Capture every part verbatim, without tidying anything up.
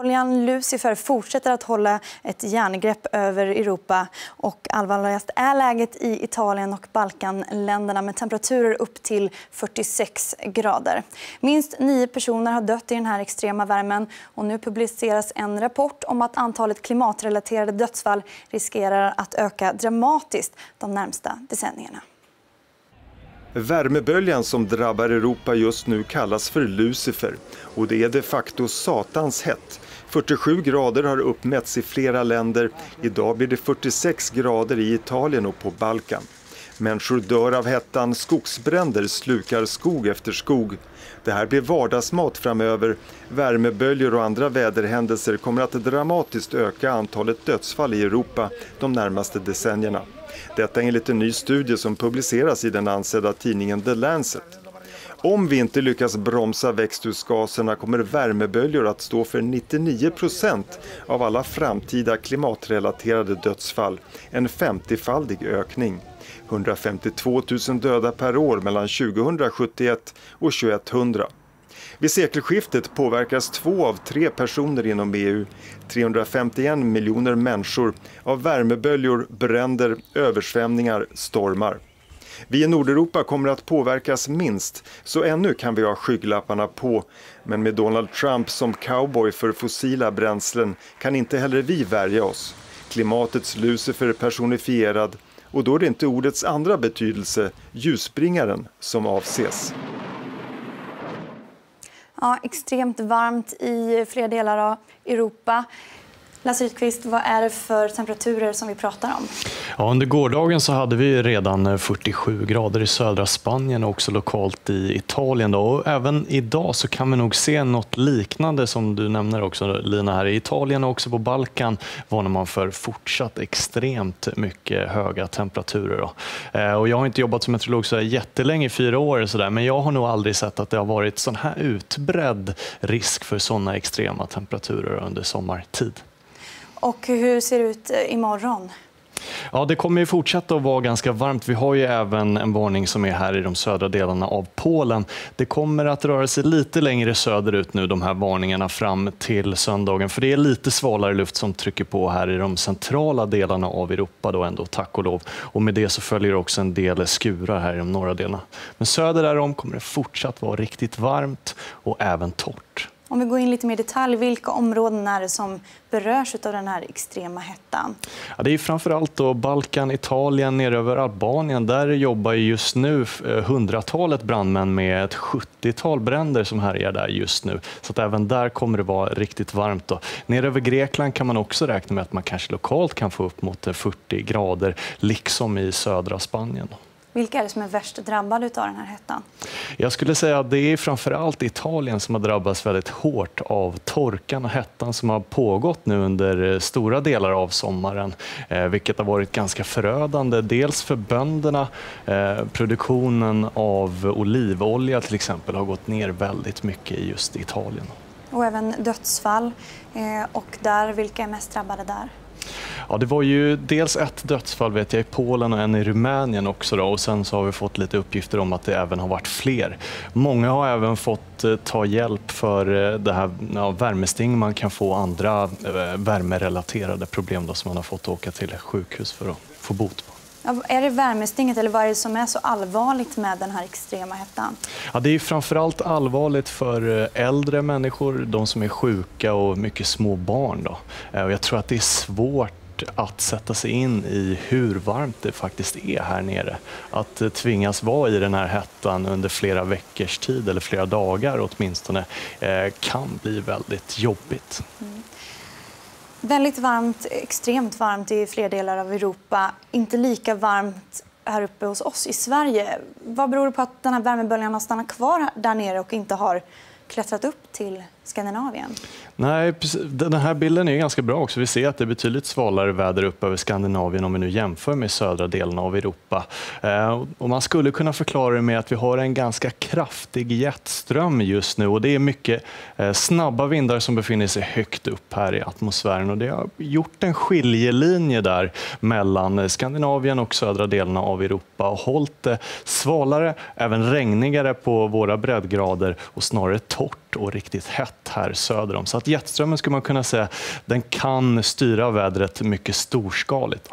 Värmeböljan Lucifer fortsätter att hålla ett järngrepp över Europa och allvarligast är läget i Italien och Balkanländerna med temperaturer upp till fyrtiosex grader. Minst nio personer har dött i den här extrema värmen och nu publiceras en rapport om att antalet klimatrelaterade dödsfall riskerar att öka dramatiskt de närmsta decennierna. Värmeböljan som drabbar Europa just nu kallas för Lucifer och det är de facto satans hett. fyrtiosju grader har uppmätts i flera länder. Idag blir det fyrtiosex grader i Italien och på Balkan. Människor dör av hettan, skogsbränder slukar skog efter skog. Det här blir vardagsmat framöver. Värmeböljor och andra väderhändelser kommer att dramatiskt öka antalet dödsfall i Europa de närmaste decennierna. Detta är enligt en ny studie som publiceras i den ansedda tidningen The Lancet. Om vi inte lyckas bromsa växthusgaserna kommer värmeböljor att stå för nittionio procent av alla framtida klimatrelaterade dödsfall. En femtiofaldig ökning. hundrafemtiotvå tusen döda per år mellan tjugohundrasjuttioett och tjugoetthundra. Vid sekelskiftet påverkas två av tre personer inom E U, trehundrafemtioen miljoner människor, av värmeböljor, bränder, översvämningar, stormar. Vi i Nordeuropa kommer att påverkas minst, så ännu kan vi ha skygglapparna på. Men med Donald Trump som cowboy för fossila bränslen kan inte heller vi värja oss. Klimatets Lucifer personifierad, och då är det inte ordets andra betydelse, ljusbringaren, som avses. Ja, extremt varmt i flera delar av Europa. Lasse Rydqvist, vad är det för temperaturer som vi pratar om? Ja, under gårdagen så hade vi redan fyrtiosju grader i södra Spanien och också lokalt i Italien. Då. Och även idag så kan vi nog se något liknande som du nämner också, Lina, här i Italien och också på Balkan varnar man för fortsatt extremt mycket höga temperaturer. Då. Och jag har inte jobbat som meteorolog så jättelänge, i fyra år så där, men jag har nog aldrig sett att det har varit sån här utbredd risk för sådana extrema temperaturer under sommartid. Och hur ser det ut imorgon? Ja, det kommer ju fortsätta att vara ganska varmt. Vi har ju även en varning som är här i de södra delarna av Polen. Det kommer att röra sig lite längre söderut nu, de här varningarna, fram till söndagen. För det är lite svalare luft som trycker på här i de centrala delarna av Europa då ändå, tack och lov. Och med det så följer också en del skurar här i de norra delarna. Men söder därom kommer det fortsatt vara riktigt varmt och även torrt. Om vi går in lite mer i detalj, vilka områden är det som berörs av den här extrema hettan? Ja, det är framförallt då Balkan, Italien, ner över Albanien. Där jobbar just nu hundratalet brandmän med ett sjuttiotal bränder som härjar där just nu. Så att även där kommer det vara riktigt varmt. Då. Ner över Grekland kan man också räkna med att man kanske lokalt kan få upp mot fyrtio grader, liksom i södra Spanien. Vilka är det som är värst drabbade av den här hettan? Jag skulle säga att det är framförallt Italien som har drabbats väldigt hårt av torkan och hettan som har pågått nu under stora delar av sommaren. Eh, vilket har varit ganska förödande. Dels för bönderna. Eh, produktionen av olivolja till exempel har gått ner väldigt mycket i just Italien. Och även dödsfall. Eh, och där, vilka är mest drabbade där? Ja, det var ju dels ett dödsfall vet jag i Polen och en i Rumänien också då, och sen så har vi fått lite uppgifter om att det även har varit fler. Många har även fått eh, ta hjälp för eh, det här ja, värmesting. Man kan få andra eh, värmerelaterade problem då, som man har fått åka till sjukhus för att få bot på. Ja, är det värmestinget eller vad är det som är så allvarligt med den här extrema hettan? Ja, det är framförallt allvarligt för äldre människor, de som är sjuka och mycket små barn. Då. Och jag tror att det är svårt att sätta sig in i hur varmt det faktiskt är här nere. Att tvingas vara i den här hettan under flera veckors tid eller flera dagar åtminstone kan bli väldigt jobbigt. Mm. Väldigt varmt, extremt varmt i flera delar av Europa. Inte lika varmt här uppe hos oss i Sverige. Vad beror det på att den här värmeböljan har stannat kvar där nere och inte har klättrat upp till Skandinavien? Nej, den här bilden är ganska bra också. Vi ser att det är betydligt svalare väder upp över Skandinavien om vi nu jämför med södra delen av Europa. Och man skulle kunna förklara det med att vi har en ganska kraftig jetström just nu och det är mycket snabba vindar som befinner sig högt upp här i atmosfären och det har gjort en skiljelinje där mellan Skandinavien och södra delen av Europa och hållit det svalare, även regnigare på våra breddgrader och snarare torrt torrt och riktigt hett här söder om. Så att jetströmmen skulle man kunna säga, den kan styra vädret mycket storskaligt då.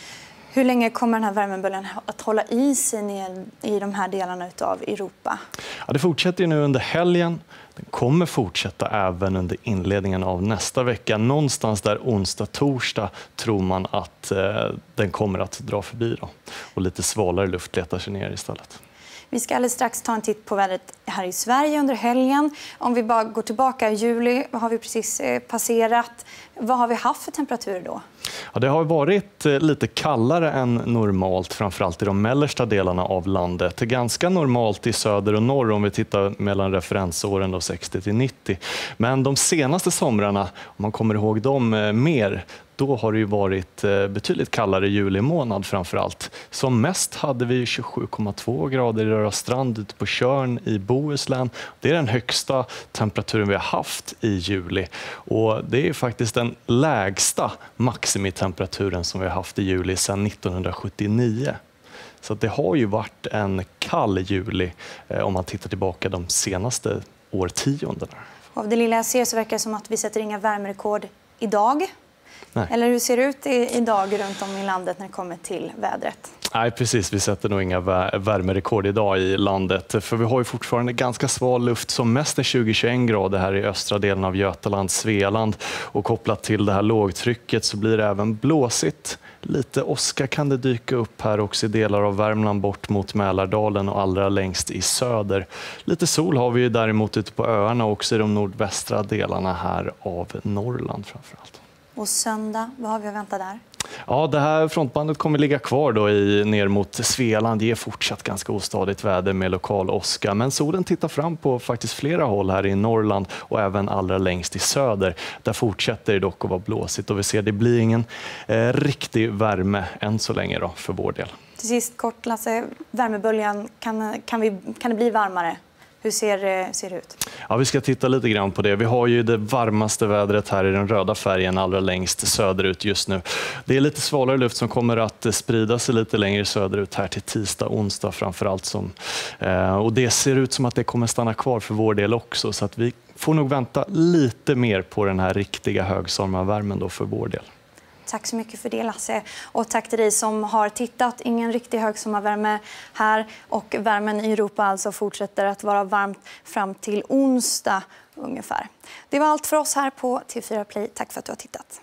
Hur länge kommer den här värmeböljan att hålla i sig ner i de här delarna av Europa? Ja, det fortsätter ju nu under helgen. Den kommer fortsätta även under inledningen av nästa vecka. Någonstans där onsdag, torsdag tror man att eh, den kommer att dra förbi då. Och lite svalare luft letar sig ner istället. Vi ska alldeles strax ta en titt på vädret här i Sverige under helgen. Om vi bara går tillbaka i juli, vad har vi precis passerat? Vad har vi haft för temperaturer då? Ja, det har varit lite kallare än normalt, framförallt i de mellersta delarna av landet. Ganska normalt i söder och norr om vi tittar mellan referensåren då sextio till nittio. Men de senaste somrarna, om man kommer ihåg dem mer, då har det ju varit betydligt kallare juli månad framförallt. Som mest hade vi tjugosju komma två grader i Röra strand ute på Tjörn i Bohuslän. Det är den högsta temperaturen vi har haft i juli. Och det är faktiskt den lägsta maximitemperaturen som vi har haft i juli sedan nittonhundrasjuttionio. Så det har ju varit en kall juli om man tittar tillbaka de senaste årtiondena. Av det lilla jag ser så verkar det som att vi sätter inga värmerekord idag. Nej. Eller hur ser det ut idag runt om i landet när det kommer till vädret? Nej, precis. Vi sätter nog inga värmerekord idag i landet. För vi har ju fortfarande ganska sval luft, som mest är tjugo till tjugoett grader här i östra delen av Götaland, Svealand. Och kopplat till det här lågtrycket så blir det även blåsigt. Lite åska kan det dyka upp här också i delar av Värmland bort mot Mälardalen och allra längst i söder. Lite sol har vi ju däremot ute på öarna och också i de nordvästra delarna här av Norrland framförallt. Och söndag, vad har vi att vänta där? Ja, det här frontbandet kommer ligga kvar då i, ner mot Svealand. Det är fortsatt ganska ostadigt väder med lokal åska. Men solen tittar fram på faktiskt flera håll här i Norrland och även allra längst i söder. Där fortsätter det dock att vara blåsigt och vi ser att det blir ingen eh, riktig värme än så länge då för vår del. Till sist kort, Lasse, värmeböljan, kan, kan, vi, kan det bli varmare? Hur ser, ser det ut? Ja, vi ska titta lite grann på det. Vi har ju det varmaste vädret här i den röda färgen allra längst söderut just nu. Det är lite svalare luft som kommer att sprida sig lite längre söderut här till tisdag, onsdag framförallt. Som, eh, och det ser ut som att det kommer stanna kvar för vår del också. Så att vi får nog vänta lite mer på den här riktiga högsommarvärmen då för vår del. Tack så mycket för det, Lasse. Och tack till dig som har tittat. Ingen riktig högsommarvärme här. Och värmen i Europa alltså fortsätter att vara varmt fram till onsdag ungefär. Det var allt för oss här på T fyra Play. Tack för att du har tittat.